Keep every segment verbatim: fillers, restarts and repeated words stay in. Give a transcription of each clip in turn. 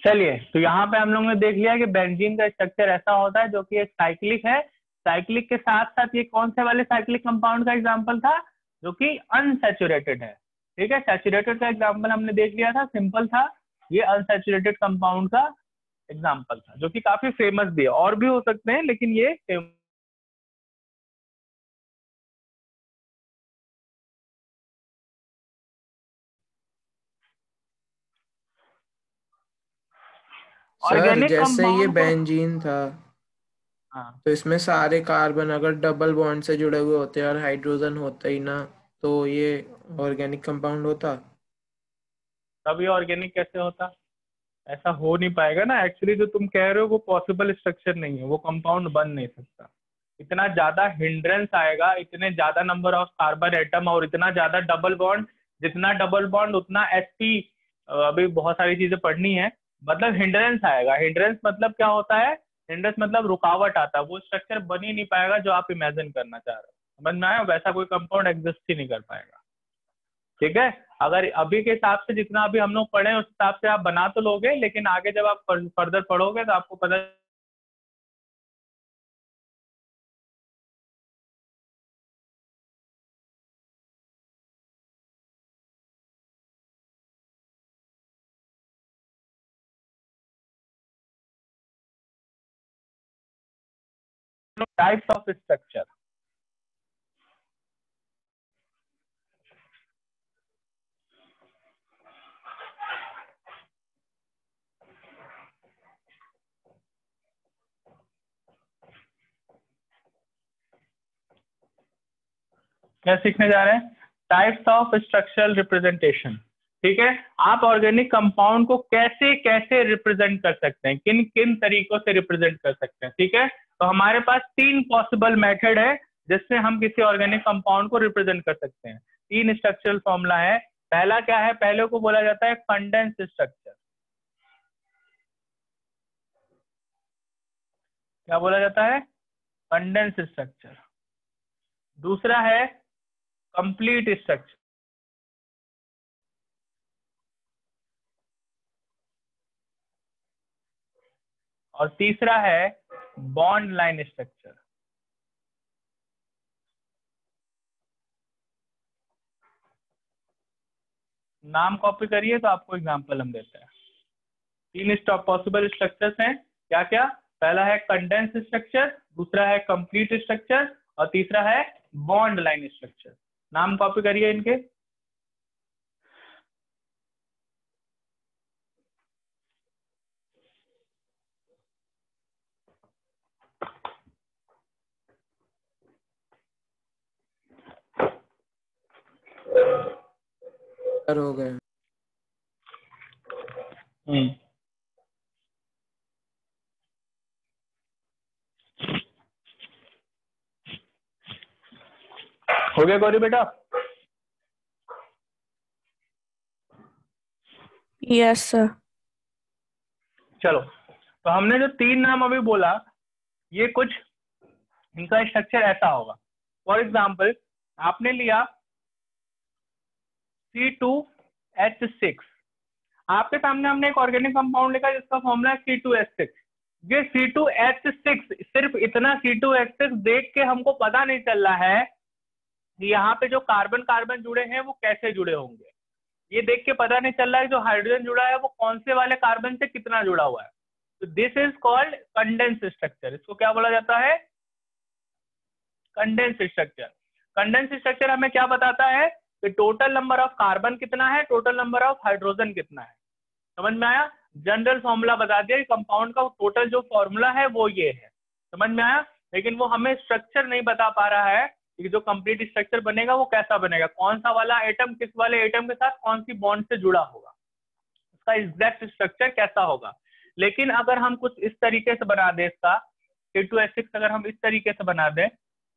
चलिए, तो यहाँ पे हम लोग ने देख लिया कि बेंजीन का स्ट्रक्चर ऐसा होता है जो कि एक साइक्लिक है। साइक्लिक के साथ साथ ये कौन से वाले साइक्लिक कंपाउंड का एग्जांपल था, जो कि अनसैचुरेटेड है। ठीक है, सैचुरेटेड का एग्जांपल हमने देख लिया था, सिंपल था। ये अनसैचुरेटेड कंपाउंड का एग्जांपल था, जो कि काफी फेमस भी है। और भी हो सकते हैं, लेकिन ये सर ऑर्गेनिक जैसे ये कंपाउंड को। बेंजीन था, हाँ, तो इसमें सारे कार्बन अगर डबल बॉन्ड से जुड़े हुए होते हैं और हाइड्रोजन होता ही ना, तो ये ऑर्गेनिक कंपाउंड होता। तब ये ऑर्गेनिक कैसे होता? ऐसा हो नहीं पाएगा ना। एक्चुअली जो तुम कह रहे हो वो पॉसिबल स्ट्रक्चर नहीं है, वो कंपाउंड बन नहीं सकता। इतना ज्यादा हिंड्रेंस आएगा, इतने ज्यादा नंबर ऑफ कार्बन एटम और इतना ज्यादा डबल बॉन्ड। जितना डबल बॉन्ड उतना एसपी। अभी बहुत सारी चीजें पढ़नी है। मतलब हिंड्रेंस आएगा। हिंड्रेंस मतलब क्या होता है? हिंड्रेंस मतलब रुकावट आता है। वो स्ट्रक्चर बन ही नहीं पाएगा जो आप इमेजिन करना चाह रहे हो। समझ में आया? वैसा कोई कंपाउंड एग्जिस्ट ही नहीं कर पाएगा। ठीक है। अगर अभी के हिसाब से जितना अभी हम लोग पढ़े हैं, उस हिसाब से आप बना तो लोगे, लेकिन आगे जब आप फर्दर पढ़ोगे तो आपको पता। Types of structure. क्या सीखने जा रहे हैं? Types of structural representation. ठीक है। आप ऑर्गेनिक कंपाउंड को कैसे कैसे रिप्रेजेंट कर सकते हैं, किन किन तरीकों से रिप्रेजेंट कर सकते हैं। ठीक है। तो हमारे पास तीन पॉसिबल मेथड है जिससे हम किसी ऑर्गेनिक कंपाउंड को रिप्रेजेंट कर सकते हैं। तीन स्ट्रक्चरल फॉर्मूला है। पहला क्या है? पहले को बोला जाता है कंडेंस स्ट्रक्चर। क्या बोला जाता है? Condense structure. दूसरा है कंप्लीट स्ट्रक्चर। और तीसरा है बॉन्ड लाइन स्ट्रक्चर। नाम कॉपी करिए तो आपको एग्जांपल हम देते हैं। तीन पॉसिबल स्ट्रक्चर्स हैं। क्या क्या? पहला है कंडेंस स्ट्रक्चर, दूसरा है कंप्लीट स्ट्रक्चर, और तीसरा है बॉन्ड लाइन स्ट्रक्चर। नाम कॉपी करिए इनके। सर हो गए। हम्म हो गया गौरी बेटा? Yes sir. चलो, तो हमने जो तीन नाम अभी बोला, ये कुछ इनका स्ट्रक्चर ऐसा होगा। फॉर एग्जाम्पल, आपने लिया सी टू एच सिक्स। आपके सामने हमने एक ऑर्गेनिक कंपाउंड लिखा जिसका फॉर्मूला है सी टू एच सिक्स। ये सी टू एच सिक्स, सिर्फ इतना सी टू एच सिक्स देख के हमको पता नहीं चल रहा है कि यहाँ पे जो कार्बन कार्बन जुड़े हैं वो कैसे जुड़े होंगे। ये देख के पता नहीं चल रहा है जो हाइड्रोजन जुड़ा है वो कौन से वाले कार्बन से कितना जुड़ा हुआ है। तो this is called condense structure. इसको क्या बोला जाता है? Condense structure. कंडेंस स्ट्रक्चर हमें क्या बताता है कि टोटल नंबर ऑफ कार्बन कितना है, टोटल नंबर ऑफ हाइड्रोजन कितना है। समझ में आया? जनरल फॉर्मूला बता दिया कि कंपाउंड का टोटल जो फॉर्मूला है वो ये है। समझ में आया? लेकिन वो हमें स्ट्रक्चर नहीं बता पा रहा है कि जो कंप्लीट स्ट्रक्चर बनेगा वो कैसा बनेगा, कौन सा वाला एटम किस वाले एटम के साथ कौन सी बॉन्ड से जुड़ा होगा, उसका एग्जैक्ट स्ट्रक्चर कैसा होगा। लेकिन अगर हम कुछ इस तरीके से बना दें, इसका सी टू एच सिक्स अगर हम इस तरीके से बना दें,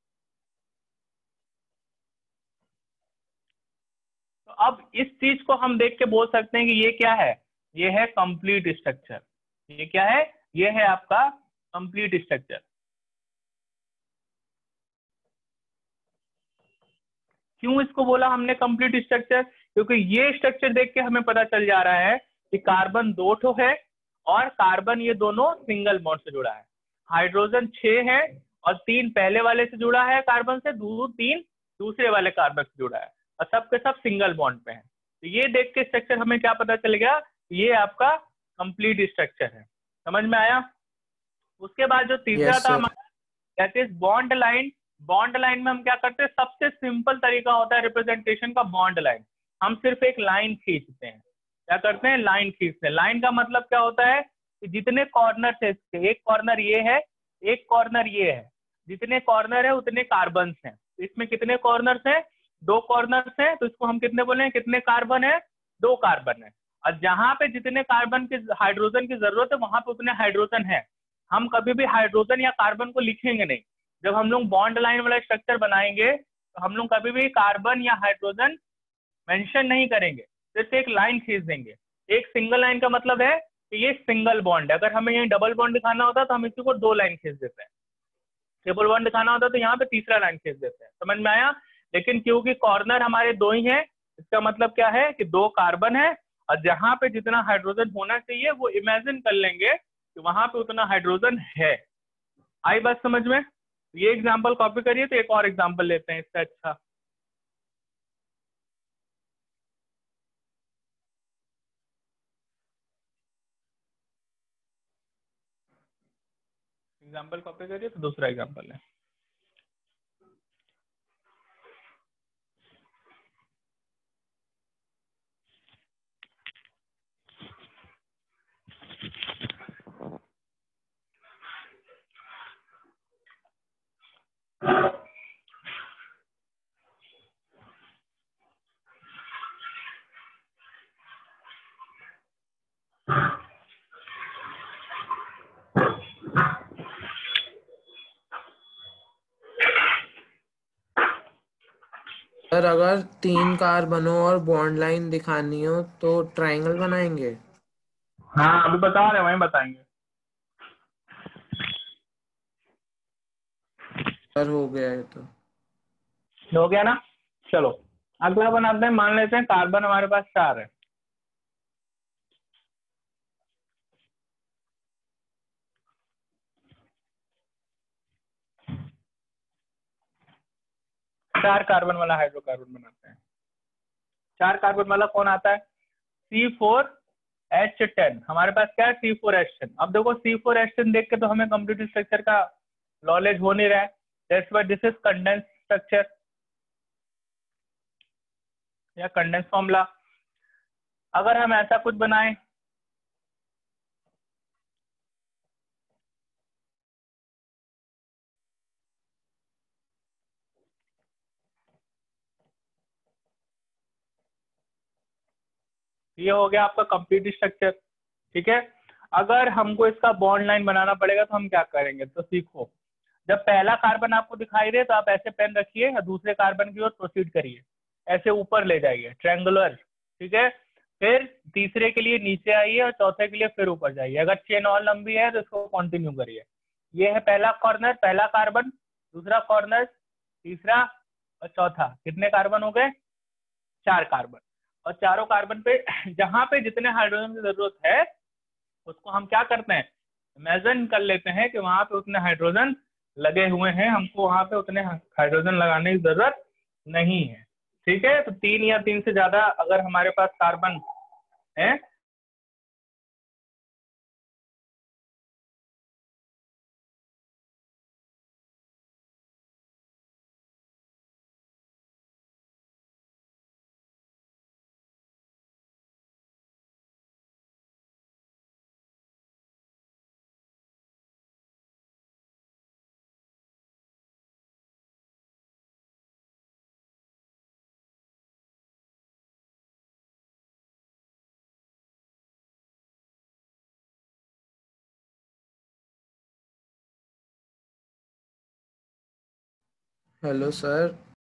तो अब इस चीज को हम देख के बोल सकते हैं कि ये क्या है? ये है कंप्लीट स्ट्रक्चर। ये क्या है? ये है आपका कंप्लीट स्ट्रक्चर। क्यों इसको बोला हमने कंप्लीट स्ट्रक्चर? क्योंकि ये स्ट्रक्चर देख के हमें पता चल जा रहा है कि कार्बन दो ठो है और कार्बन ये दोनों सिंगल बॉन्ड से जुड़ा है। हाइड्रोजन छह है और तीन पहले वाले से जुड़ा है कार्बन से, दो तीन दूसरे वाले कार्बन से जुड़ा है, और सब के सब सिंगल बॉन्ड पे है। तो ये देख के स्ट्रक्चर हमें क्या पता चल गया, ये आपका कंप्लीट स्ट्रक्चर है। समझ में आया? उसके बाद जो तीसरा यस था सर। हमारा that is bond line. Bond line में हम क्या करते हैं, सबसे सिंपल तरीका होता है रिप्रेजेंटेशन का बॉन्ड लाइन। हम सिर्फ एक लाइन खींचते हैं। क्या करते हैं, लाइन खींचते हैं। लाइन का मतलब क्या होता है कि जितने कॉर्नर है इसके, एक कॉर्नर ये है, एक कॉर्नर ये है, जितने कॉर्नर है उतने कार्बन हैं। इसमें कितने कॉर्नर्स हैं, दो कॉर्नर्स हैं, तो इसको हम कितने बोले, कितने कार्बन है, दो कार्बन है। और जहां पे जितने कार्बन की हाइड्रोजन की जरूरत है वहां पे उतने हाइड्रोजन है। हम कभी भी हाइड्रोजन या कार्बन को लिखेंगे नहीं। जब हम लोग बॉन्ड लाइन वाला स्ट्रक्चर बनाएंगे तो हम लोग कभी भी कार्बन या हाइड्रोजन मेंशन नहीं करेंगे, सिर्फ एक लाइन खींच देंगे। एक सिंगल लाइन का मतलब है कि ये सिंगल बॉन्ड है। अगर हमें यहाँ डबल बॉन्ड दिखाना होता तो हम इसी को दो लाइन खींच देते हैं। ट्रिपल बॉन्ड दिखाना होता तो यहाँ पे तीसरा लाइन खींच देते हैं। समझ में आया? लेकिन क्योंकि कॉर्नर हमारे दो ही हैं, इसका मतलब क्या है कि दो कार्बन है, और जहां पे जितना हाइड्रोजन होना चाहिए वो इमेजिन कर लेंगे कि वहां पे उतना हाइड्रोजन है। आई बात समझ में? ये एग्जाम्पल कॉपी करिए, तो एक और एग्जाम्पल लेते हैं इससे अच्छा। एग्जाम्पल कॉपी करिए तो दूसरा एग्जाम्पल है। सर अगर तीन कार्बनों और बॉन्ड लाइन दिखानी हो तो ट्रायंगल बनाएंगे। हाँ अभी बता रहे हैं, वहीं बताएंगे। सर हो गया है तो। हो गया ना? चलो अगला बनाते हैं। मान लेते हैं कार्बन हमारे पास चार है। चार कार्बन वाला हाइड्रोकार्बन बनाते हैं। चार कार्बन वाला कौन आता है, सी फोर एच टेन। हमारे पास क्या है, सी फोर एच टेन। अब देखो सी फोर एच टेन देख के तो हमें कंप्लीट स्ट्रक्चर का नॉलेज हो नहीं रहा है। That's why this is condense structure या कंडेंस फॉर्मूला। अगर हम ऐसा कुछ बनाएं, ये हो गया आपका कंप्लीट स्ट्रक्चर। ठीक है, अगर हमको इसका बॉन्ड लाइन बनाना पड़ेगा तो हम क्या करेंगे, तो सीखो। जब पहला कार्बन आपको दिखाई दे तो आप ऐसे पेन रखिए और दूसरे कार्बन की ओर प्रोसीड करिए, ऐसे ऊपर ले जाइए ट्रायंगुलर। ठीक है, फिर तीसरे के लिए नीचे आइए और चौथे के लिए फिर ऊपर जाइए। अगर चेन और लंबी है तो इसको कंटिन्यू करिए। ये है पहला कॉर्नर, पहला कार्बन, दूसरा कॉर्नर, तीसरा और चौथा। कितने कार्बन हो गए, चार कार्बन। और चारों कार्बन पे जहां पे जितने हाइड्रोजन की जरूरत है उसको हम क्या करते हैं, इमेजिन कर लेते हैं कि वहां पे उतने हाइड्रोजन लगे हुए हैं, हमको वहां पे उतने हाइड्रोजन लगाने की जरूरत नहीं है। ठीक है, तो तीन या तीन से ज्यादा अगर हमारे पास कार्बन है हेलो सर।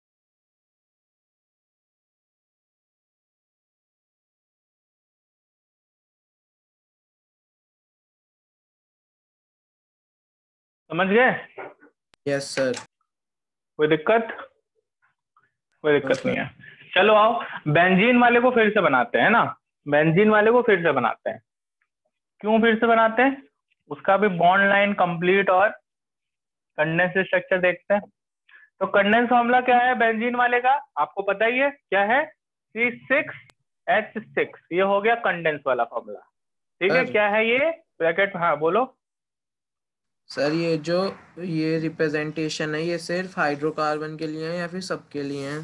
समझ गए? Yes sir. कोई दिक्कत? कोई नो दिक्कत नहीं सर। है। चलो आओ बेंजीन वाले को फिर से बनाते हैं ना, बेंजीन वाले को फिर से बनाते हैं। क्यों फिर से बनाते हैं? उसका भी बॉन्ड लाइन कंप्लीट और कंडेंस स्ट्रक्चर देखते हैं। तो कंडेंस फॉर्मूला क्या है बेंजीन वाले का? आपको पता ही है क्या है, सी सिक्स एच सिक्स। ये हो गया कंडेंस वाला फॉर्मूला। ठीक है, सर क्या है ये ब्रैकेट? हाँ बोलो। सर ये जो ये रिप्रेजेंटेशन है ये सिर्फ हाइड्रोकार्बन के लिए है या फिर सबके लिए है?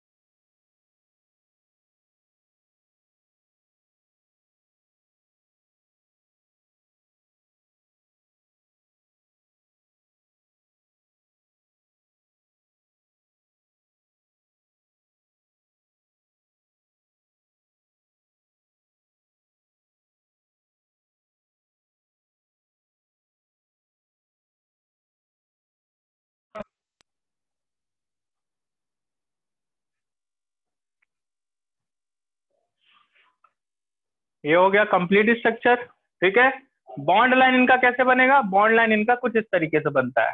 ये हो गया कंप्लीट स्ट्रक्चर। ठीक है, बॉन्ड लाइन इनका कैसे बनेगा? बॉन्ड लाइन इनका कुछ इस तरीके से बनता है।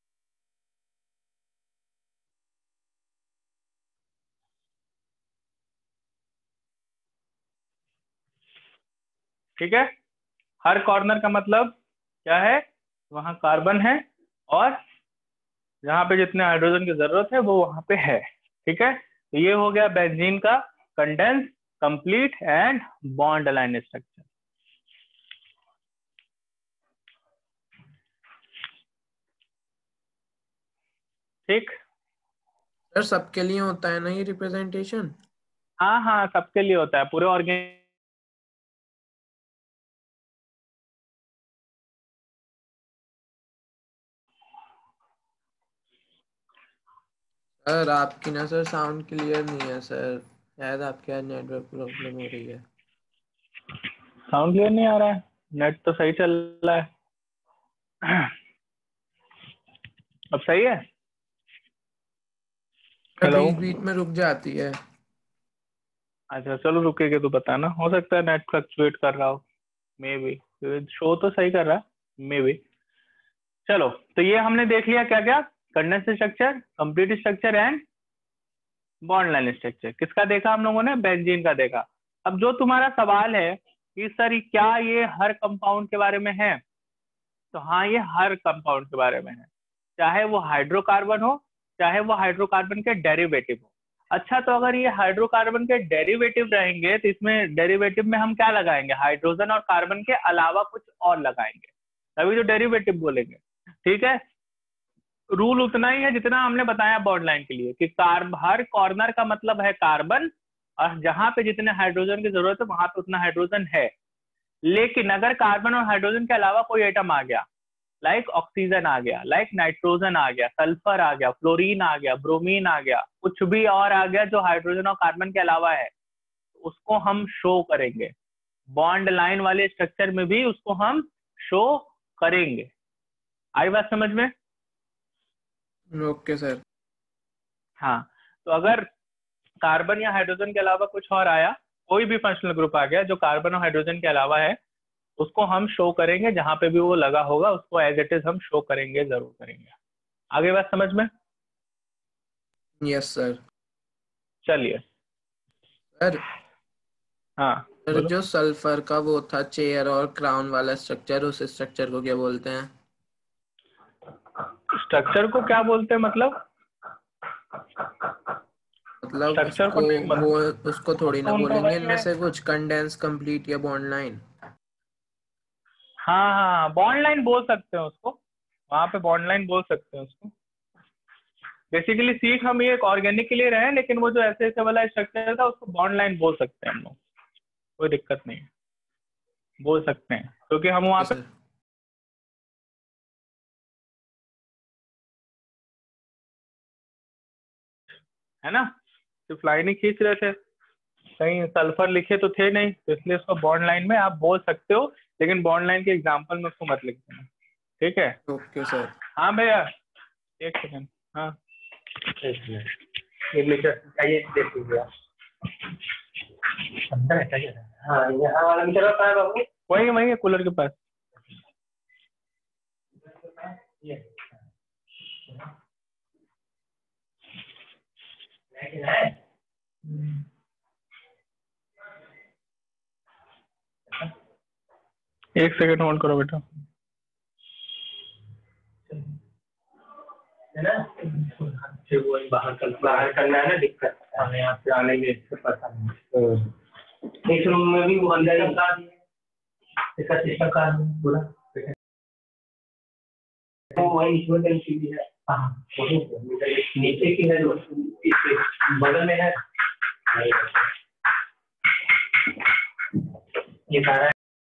ठीक है, हर कॉर्नर का मतलब क्या है? वहां कार्बन है और जहां पे जितने हाइड्रोजन की जरूरत है वो वहां पे है। ठीक है, तो ये हो गया बेंजीन का condense, complete and bond line structure. ठीक, सर सबके लिए होता है ना ये रिप्रेजेंटेशन? हाँ हाँ सबके लिए होता है, पूरे ऑर्गेन। सर आपकी ना सर साउंड क्लियर नहीं है सर, शायद आपके यहाँ नेटवर्क प्रॉब्लम हो रही है। साउंड क्लियर नहीं आ रहा है? नेट तो सही चल रहा है। अब सही है? हेलो। बीच बीच में रुक जाती है। अच्छा चलो रुकेगा तो बताना, हो सकता है नेट फ्लक्चुएट कर रहा हो, मे बी। शो तो सही कर रहा है, मे बी। चलो, तो ये हमने देख लिया क्या क्या? Condense structure, complete structure and bond line structure. किसका देखा हम लोगों ने? बेंजीन का देखा। अब जो तुम्हारा सवाल है कि सर क्या ये हर कंपाउंड के बारे में है, तो हाँ ये हर कंपाउंड के बारे में है, चाहे वो हाइड्रोकार्बन हो चाहे वो हाइड्रोकार्बन के डेरिवेटिव हो। अच्छा, तो अगर ये हाइड्रोकार्बन के डेरिवेटिव रहेंगे तो इसमें डेरिवेटिव में हम क्या लगाएंगे? हाइड्रोजन और कार्बन के अलावा कुछ और लगाएंगे, तभी तो डेरिवेटिव बोलेंगे। ठीक है, रूल उतना ही है जितना हमने बताया बॉन्ड लाइन के लिए कि कार्ब हर कॉर्नर का मतलब है कार्बन, और जहां पे जितने हाइड्रोजन की जरूरत है वहां पे उतना हाइड्रोजन है। लेकिन अगर कार्बन और हाइड्रोजन के अलावा कोई एटम आ गया, लाइक ऑक्सीजन आ गया, लाइक नाइट्रोजन आ गया, सल्फर आ गया, फ्लोरीन आ गया, ब्रोमीन आ गया, कुछ भी और आ गया जो हाइड्रोजन और कार्बन के अलावा है, उसको हम शो करेंगे। बॉन्ड लाइन वाले स्ट्रक्चर में भी उसको हम शो करेंगे। आई बात समझ में? Okay sir. हाँ, तो अगर कार्बन या हाइड्रोजन के अलावा कुछ और आया, कोई भी फंक्शनल ग्रुप आ गया जो कार्बन और हाइड्रोजन के अलावा है, उसको हम शो करेंगे, जहां पे भी वो लगा होगा उसको एज इट इज हम शो करेंगे, जरूर करेंगे। आगे बात समझ में? Yes sir. चलिए। सर हाँ सर बोलो। जो सल्फर का वो था चेयर और क्राउन वाला स्ट्रक्चर, उस स्ट्रक्चर को क्या बोलते हैं? स्ट्रक्चर को क्या बोलते हैं मतलब? मतलब स्ट्रक्चर को उसको नहीं वो मतलब, उसको थोड़ी तो ना उनका बोलेंगे वही इनमें है। से कुछ, कंडेंस, कंप्लीट या बॉन्ड लाइन? हाँ हाँ बॉन्ड लाइन बोल सकते हैं उसको, वहां पे बॉन्ड लाइन बोल सकते हैं उसको। बेसिकली सीख हम ये एक ऑर्गेनिक के लिए रहे हैं, लेकिन वो जो ऐसे ऐसे वाला स्ट्रक्चर था उसको बॉन्ड लाइन बोल सकते हैं हम लोग, कोई दिक्कत नहीं है, बोल सकते हैं, क्योंकि हम वहाँ ओके पे, सर। है ना, सिर्फ लाइन ही खींच रहे थे, कहीं सल्फर लिखे तो थे नहीं, तो इसलिए उसको बॉन्ड लाइन में आप बोल सकते हो, लेकिन बॉन्ड लाइन के एग्जाम्पल में उसको मत लिख देना। ठीक है। Okay sir. हाँ भैया, एक सेकंड। हाँ एक मिनट, ये मीटर चाहिए, देख लीजिए आप। अंदर है चाहिए। हाँ यहाँ वाला मीटर होता है बाबू, वही वही है कूलर के पास। ये एक सेकंड होल्ड करो बेटा। है ना, फिर वो बाहर कर बाहर करना है ना, दिक्कत है यहाँ पे आने में, इससे पता नहीं। एक रूम में भी वो अंदर ही इसका सिस्टम का पूरा तो वही इसमें कहीं भी है। हाँ वही नीचे की है जो बगल में है, ये सारा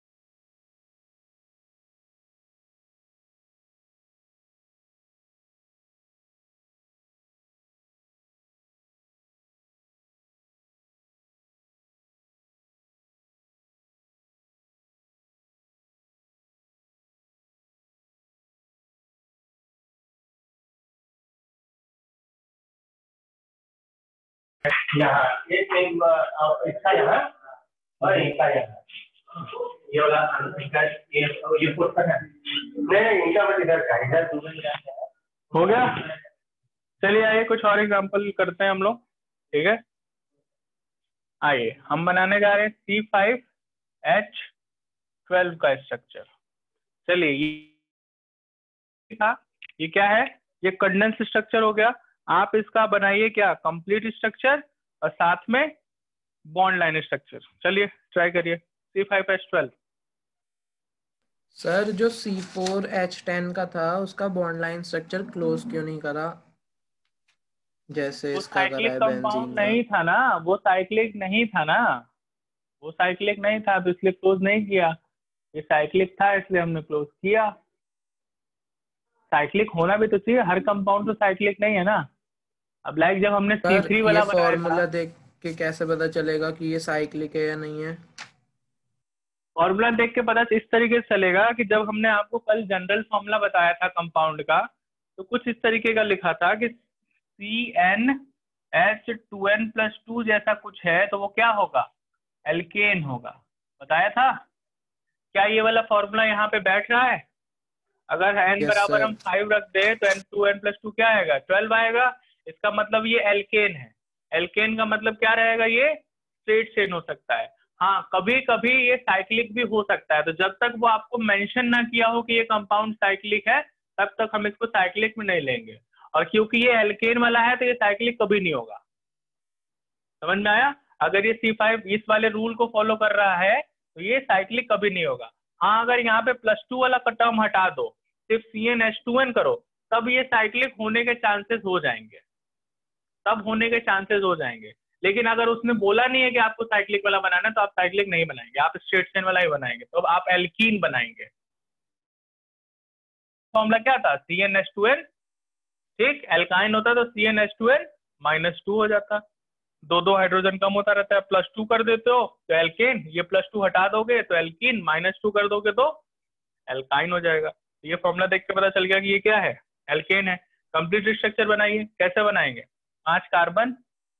यहाँ एक इसका यहाँ और इनका यहाँ, ये वाला इनका ये ये फुट है नहीं, इनका बस इधर का इधर दूसरा हो गया। चलिए आइए कुछ और एग्जांपल करते हैं हम लोग, ठीक है। आइए हम बनाने जा रहे हैं सी फाइव एच ट्वेल्व का स्ट्रक्चर। चलिए ये था, ये क्या है, ये कंडेंस स्ट्रक्चर हो गया। आप इसका बनाइए क्या, कंप्लीट स्ट्रक्चर और साथ में बॉन्ड लाइन स्ट्रक्चर। चलिए ट्राई करिए C five H twelve. Sir जो सी फोर एच टेन का था उसका बॉन्ड लाइन स्ट्रक्चर क्लोज क्यों नहीं करा, जैसे वो इसका करा साइक्लिक है कंपाउंड बेंजीन का? नहीं था ना, वो साइक्लिक नहीं था ना, वो साइक्लिक नहीं था तो इसलिए क्लोज नहीं किया। ये साइक्लिक था इसलिए हमने क्लोज किया। साइक्लिक होना भी तो चाहिए, हर कंपाउंड तो साइक्लिक नहीं है ना। अब लाइक जब हमने सी सर थ्री ये वाला बनाया फॉर्मूला था, देख के कैसे पता चलेगा कि ये साइक्लिक है या नहीं है? फॉर्मूला देख के पता इस तरीके से चलेगा कि जब हमने आपको कल जनरल फॉर्मूला बताया था कंपाउंड का, तो कुछ इस तरीके का लिखा था कि C n H two n plus two जैसा कुछ है, तो वो क्या होगा, एल्केन होगा। बताया था। क्या ये वाला फॉर्मूला यहाँ पे बैठ रहा है? अगर n यस बराबर सर। हम फाइव रख दे तो n two n plus two क्या आएगा, ट्वेल्व आएगा। इसका मतलब ये एल्केन है। एल्केन का मतलब क्या रहेगा, ये स्ट्रेट चेन हो सकता है। हाँ कभी कभी ये साइक्लिक भी हो सकता है, तो जब तक वो आपको मेंशन ना किया हो कि ये कंपाउंड साइक्लिक है तब तक हम इसको साइक्लिक में नहीं लेंगे। और क्योंकि ये एल्केन वाला है तो ये साइक्लिक कभी नहीं होगा। समझ में आया? अगर ये सी फाइव इस वाले रूल को फॉलो कर रहा है तो ये साइक्लिक कभी नहीं होगा। हाँ अगर यहाँ पे प्लस टू वाला टर्म हटा दो, सिर्फ C n H two n करो, तब ये साइक्लिक होने के चांसेस हो जाएंगे, तब होने के चांसेस हो जाएंगे। लेकिन अगर उसने बोला नहीं है कि आपको साइक्लिक वाला बनाना है तो आप साइक्लिक नहीं बनाएंगे, आप स्ट्रेट चेन वाला ही बनाएंगे, तो अब आप एल्कीन बनाएंगे। फॉर्मूला क्या था, C n H two n, ठीक। एल्काइन होता तो C n H two n minus two हो जाता, दो दो हाइड्रोजन कम होता रहता है, प्लस टू कर देते हो तो एल्केन, ये प्लस टू हटा दोगे तो एल्कीन, माइनस टू कर दोगे तो एल्काइन हो जाएगा। तो ये फॉर्मूला देख के पता चल गया कि ये क्या है, एल्केन है। कंप्लीट स्ट्रक्चर बनाइए, कैसे बनाएंगे, पांच कार्बन,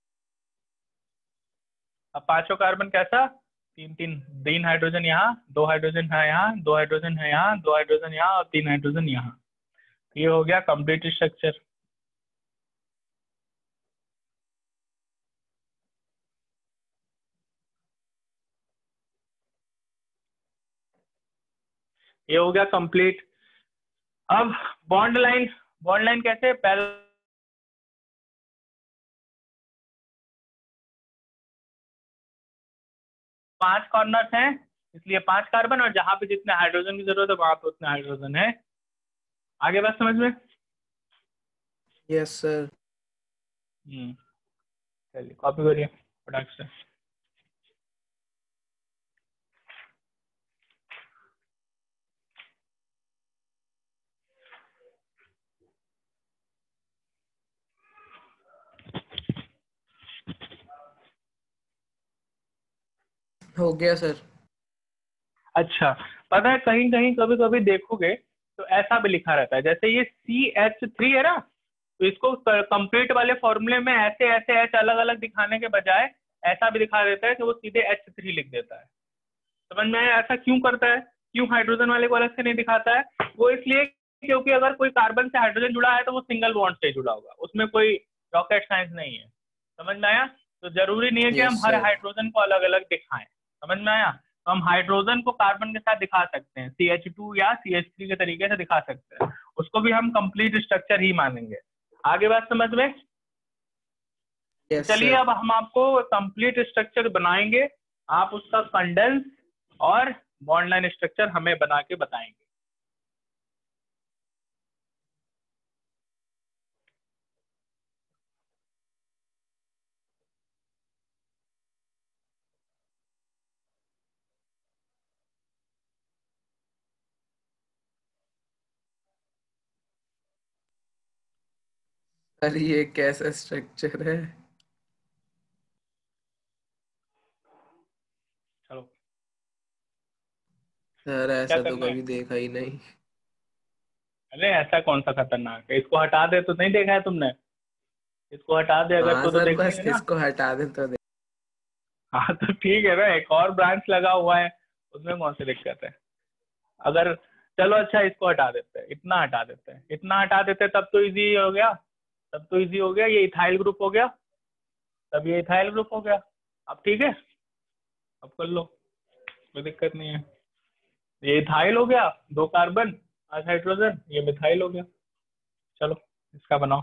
अब पांचों कार्बन कैसा, तीन तीन तीन हाइड्रोजन यहाँ, दो हाइड्रोजन है यहाँ, दो हाइड्रोजन है यहाँ, दो हाइड्रोजन यहाँ और तीन हाइड्रोजन यहाँ। ये हो गया कंप्लीट स्ट्रक्चर। ये हो गया कंप्लीट। अब बॉन्ड लाइन, बॉन्ड लाइन कैसे, पहले पांच कॉर्नर्स हैं इसलिए पांच कार्बन, और जहां पे जितने हाइड्रोजन की जरूरत है वहां पे उतने हाइड्रोजन है। आगे बात समझ में? Yes sir. हम्म चलिए कॉपी करिए फटाक से। हो गया सर। अच्छा, पता है कहीं कहीं कभी कभी देखोगे तो ऐसा भी लिखा रहता है, जैसे ये सी एच थ्री है ना, तो इसको कंप्लीट वाले फॉर्मूले में ऐसे ऐसे एच अलग अलग दिखाने के बजाय ऐसा भी दिखा देता है कि वो सीधे एच थ्री लिख देता है। समझ में आया ऐसा क्यों करता है, क्यों हाइड्रोजन वाले को अलग से नहीं दिखाता है? वो इसलिए क्योंकि अगर कोई कार्बन से हाइड्रोजन जुड़ा है तो वो सिंगल बॉन्ड से जुड़ा होगा, उसमें कोई रॉकेट साइंस नहीं है। समझ में आया? तो जरूरी नहीं है कि हम यस हर सर। हाइड्रोजन को अलग अलग दिखाएं। समझ में आया? तो हम हाइड्रोजन को कार्बन के साथ दिखा सकते हैं, सी एच टू या सी एच थ्री के तरीके से दिखा सकते हैं, उसको भी हम कंप्लीट स्ट्रक्चर ही मानेंगे। आगे बात समझ में? यस चलिए सर। अब हम आपको कंप्लीट स्ट्रक्चर बनाएंगे, आप उसका कंडेंस और बॉन्ड लाइन स्ट्रक्चर हमें बना के बताएंगे। सर ये कैसा स्ट्रक्चर है? चलो सर क्या ऐसा तो करना है? कभी देखा ही नहीं। अरे ऐसा कौन सा खतरनाक है, इसको हटा दे तो नहीं देखा है तुमने, इसको हटा दे अगर हाँ तो तो सर, बस देखेंगे ना। इसको हटा दे तो दे। हाँ तो ठीक है ना, एक और ब्रांच लगा हुआ है, उसमें कौन सी दिक्कत है? अगर चलो अच्छा इसको हटा देते हैं, इतना हटा देते हैं, इतना हटा देते हैं, तब तो इजी हो गया, तब तो इजी हो गया, ये इथाइल ग्रुप हो गया, तब ये इथाइल ग्रुप हो गया। अब ठीक है, अब कर लो, कोई दिक्कत नहीं है। ये इथाइल हो गया, दो कार्बन आठ हाइड्रोजन, ये मिथाइल हो गया। चलो इसका बनाओ।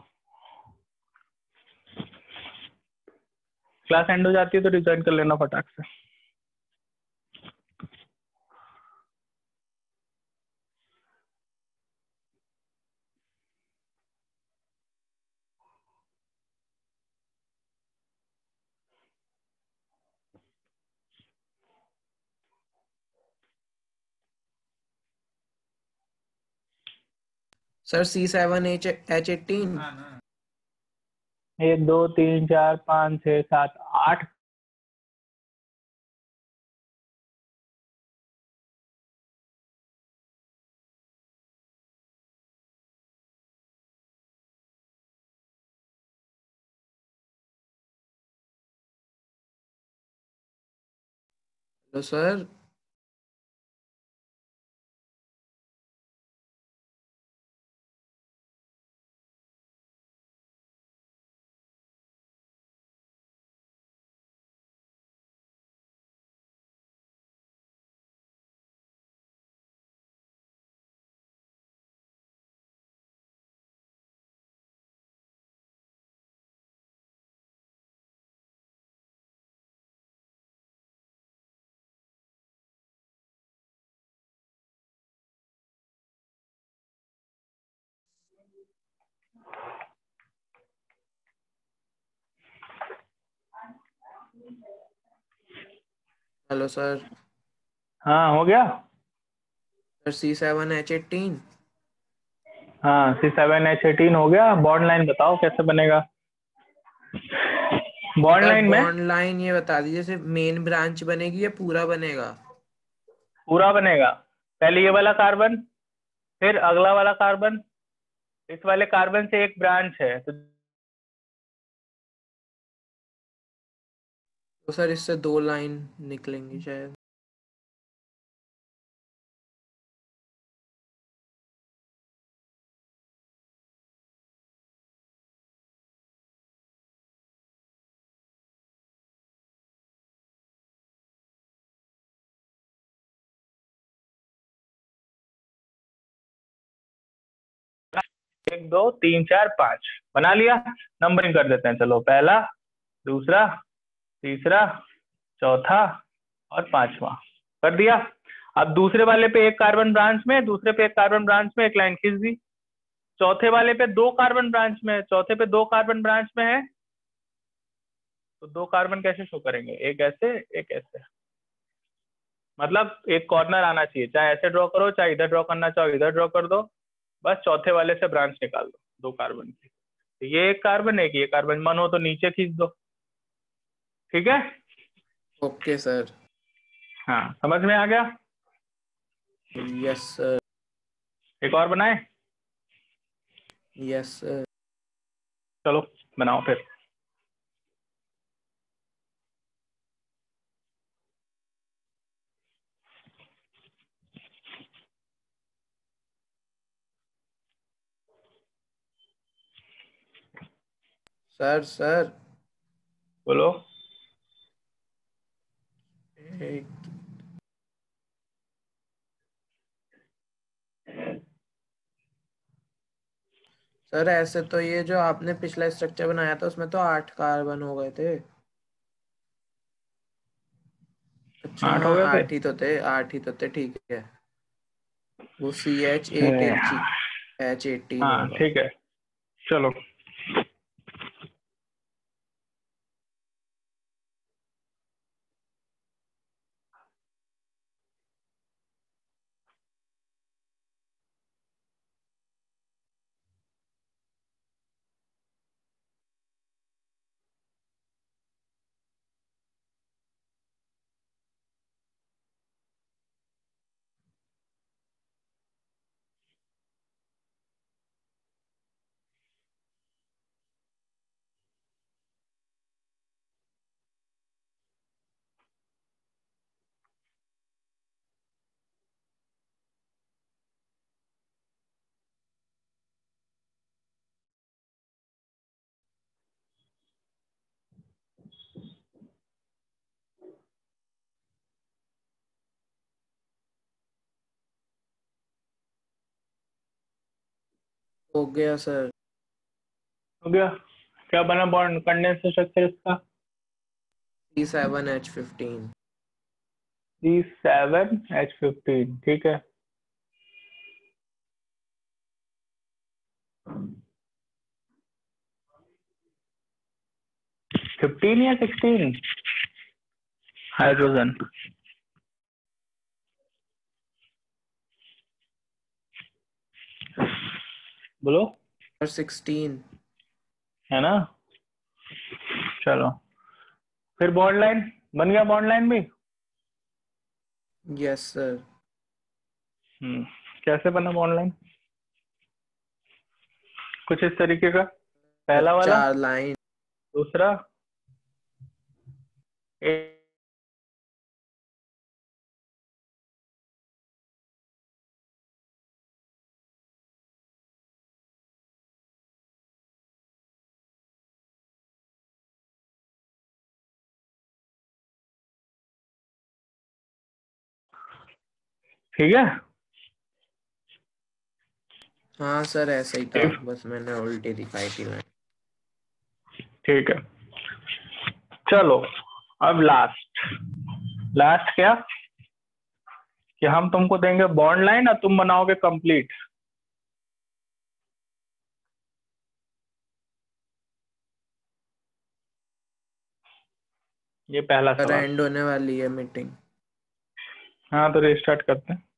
क्लास एंड हो जाती है तो रिजॉइन कर लेना फटाक से। Sir C seven H H eighteen. एक दो तीन चार पाँच छः सात आठ। Hello sir. Hello sir. हाँ हो गया। Sir C seven H eighteen. हाँ सी सेवन एच एटीन हो गया। बॉन्ड लाइन बताओ कैसे बनेगा बॉन्ड सर लाइन में? बॉन्ड लाइन ये बता दीजिए, सिर्फ मेन ब्रांच बनेगी या पूरा बनेगा? पूरा बनेगा। पहले ये वाला कार्बन, फिर अगला वाला कार्बन, इस वाले कार्बन से एक ब्रांच है तो तो सर इससे दो लाइन निकलेंगी शायद। एक दो तीन चार पाँच बना लिया। नंबरिंग कर देते हैं, चलो पहला, दूसरा, तीसरा, चौथा और पांचवा कर दिया। अब दूसरे वाले पे एक कार्बन ब्रांच में, दूसरे पे एक कार्बन ब्रांच में एक लाइन खींच दी। चौथे वाले पे दो कार्बन ब्रांच में, चौथे पे दो कार्बन ब्रांच में है, तो दो कार्बन कैसे शो करेंगे, एक ऐसे एक ऐसे, मतलब एक कॉर्नर आना चाहिए, चाहे ऐसे ड्रॉ करो, चाहे इधर ड्रॉ करना चाहो इधर ड्रॉ कर दो, बस चौथे वाले से ब्रांच निकाल दो दो कार्बन की। तो ये एक कार्बन है कि ये कार्बन, मन हो तो नीचे खींच दो। ठीक है, ओके सर। हाँ समझ में आ गया। Yes sir. एक और बनाए? Yes sir. चलो बनाओ फिर। सर सर बोलो। एक सर ऐसे तो ये जो आपने पिछला स्ट्रक्चर बनाया था उसमें तो आठ कार्बन हो गए थे। अच्छा आठ हो हाँ, गए थे। आठ ही तो थे, आठ ही तो थे, ठीक है। वो C H eight H G H eighteen हाँ होगा। ठीक है, चलो। हो गया सर। हो गया। क्या बना बॉन्ड कंडेंस स्ट्रक्चर इसका? C seven H fifteen. C seven H fifteen, ठीक है। फिफ्टीन या सिक्सटीन हाइड्रोजन? बोलो। और सिक्सटीन। है ना? चलो, फिर बॉन्ड लाइन बन गया, बॉन्ड लाइन भी। Yes sir. हम्म कैसे बना बॉन्ड लाइन? कुछ इस तरीके का, पहला वाला, चार लाइन। दूसरा, एक, ठीक है। हाँ सर ऐसा ही था, ठीक, बस मैंने उल्टी दिखाई थी लाइन। ठीक है। चलो, अब लास्ट, लास्ट क्या कि हम तुमको देंगे बॉन्ड लाइन और तुम बनाओगे कंप्लीट। ये पहला सर सवाल। एंड होने वाली है मीटिंग। हाँ तो रिस्टार्ट करते हैं।